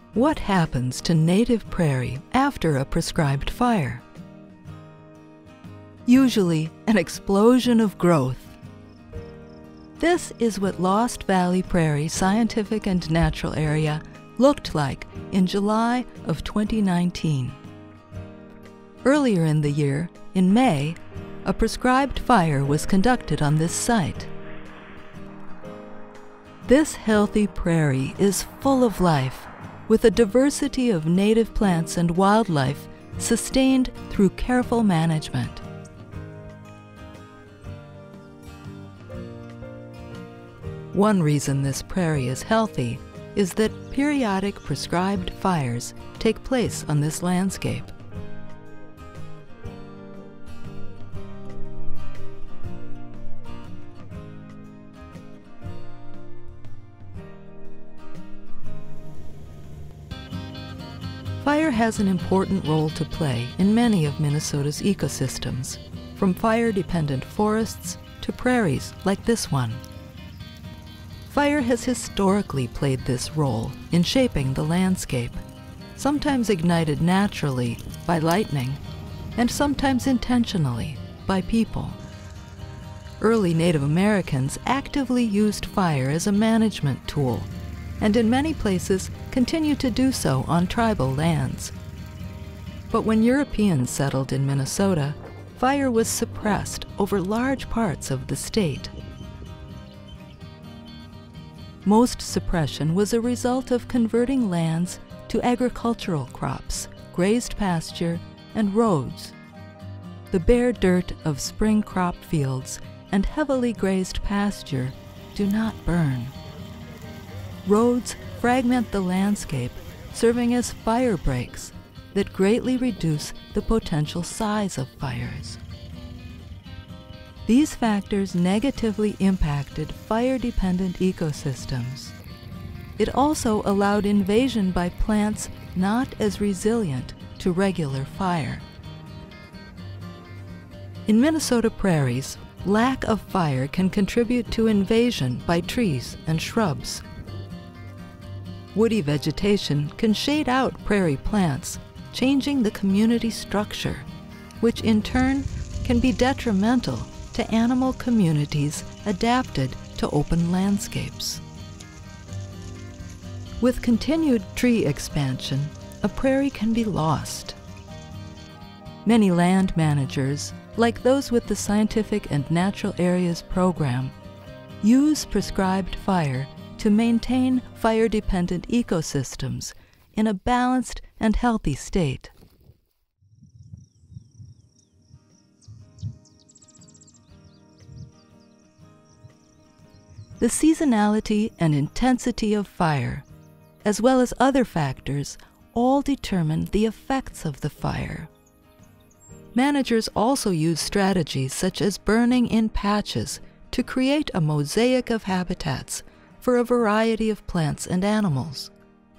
What happens to native prairie after a prescribed fire? Usually, an explosion of growth. This is what Lost Valley Prairie Scientific and Natural Area looked like in July of 2019. Earlier in the year, in May, a prescribed fire was conducted on this site. This healthy prairie is full of life, with a diversity of native plants and wildlife sustained through careful management. One reason this prairie is healthy is that periodic prescribed fires take place on this landscape. Fire has an important role to play in many of Minnesota's ecosystems, from fire-dependent forests to prairies like this one. Fire has historically played this role in shaping the landscape, sometimes ignited naturally by lightning, and sometimes intentionally by people. Early Native Americans actively used fire as a management tool, and in many places continue to do so on tribal lands. But when Europeans settled in Minnesota, fire was suppressed over large parts of the state. Most suppression was a result of converting lands to agricultural crops, grazed pasture, and roads. The bare dirt of spring crop fields and heavily grazed pasture do not burn. Roads fragment the landscape, serving as fire breaks that greatly reduce the potential size of fires. These factors negatively impacted fire-dependent ecosystems. It also allowed invasion by plants not as resilient to regular fire. In Minnesota prairies, lack of fire can contribute to invasion by trees and shrubs. Woody vegetation can shade out prairie plants, changing the community structure, which in turn can be detrimental to animal communities adapted to open landscapes. With continued tree expansion, a prairie can be lost. Many land managers, like those with the Scientific and Natural Areas program, use prescribed fire to maintain fire-dependent ecosystems in a balanced and healthy state. The seasonality and intensity of fire, as well as other factors, all determine the effects of the fire. Managers also use strategies such as burning in patches to create a mosaic of habitats for a variety of plants and animals.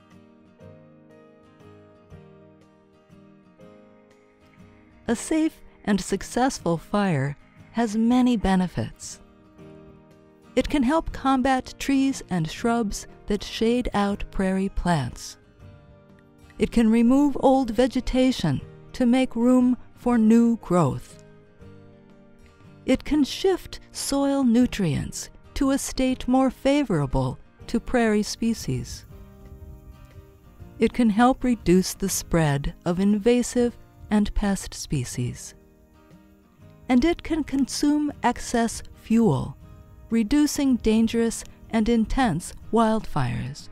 A safe and successful fire has many benefits. It can help combat trees and shrubs that shade out prairie plants. It can remove old vegetation to make room for new growth. It can shift soil nutrients to a state more favorable to prairie species. It can help reduce the spread of invasive and pest species. And it can consume excess fuel, reducing dangerous and intense wildfires.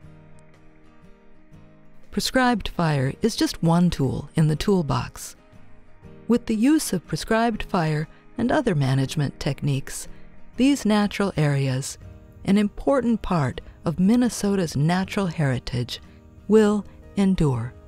Prescribed fire is just one tool in the toolbox. With the use of prescribed fire and other management techniques, these natural areas, an important part of Minnesota's natural heritage, will endure.